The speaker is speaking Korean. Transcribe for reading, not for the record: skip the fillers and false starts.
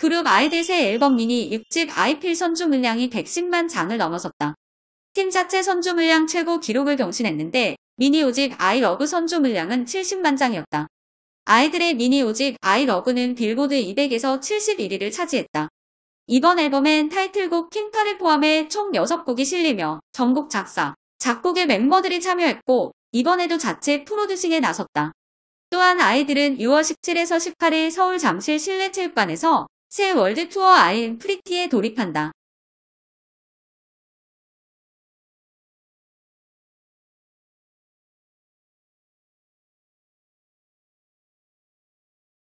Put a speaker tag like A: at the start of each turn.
A: 그룹 아이들 새 앨범 미니 6집 아이필 선주 물량이 110만 장을 넘어섰다. 팀 자체 선주 물량 최고 기록을 경신했는데 미니 5집 아이러브 선주 물량은 70만 장이었다. 아이들의 미니 5집 아이러브는 빌보드 200에서 71위를 차지했다. 이번 앨범엔 타이틀곡 킹카를 포함해 총 6곡이 실리며 전곡 작사, 작곡에 멤버들이 참여했고 이번에도 자체 프로듀싱에 나섰다. 또한 아이들은 6월 17에서 18일 서울 잠실 실내체육관에서 새 월드 투어 아이엠 프리티에 돌입한다.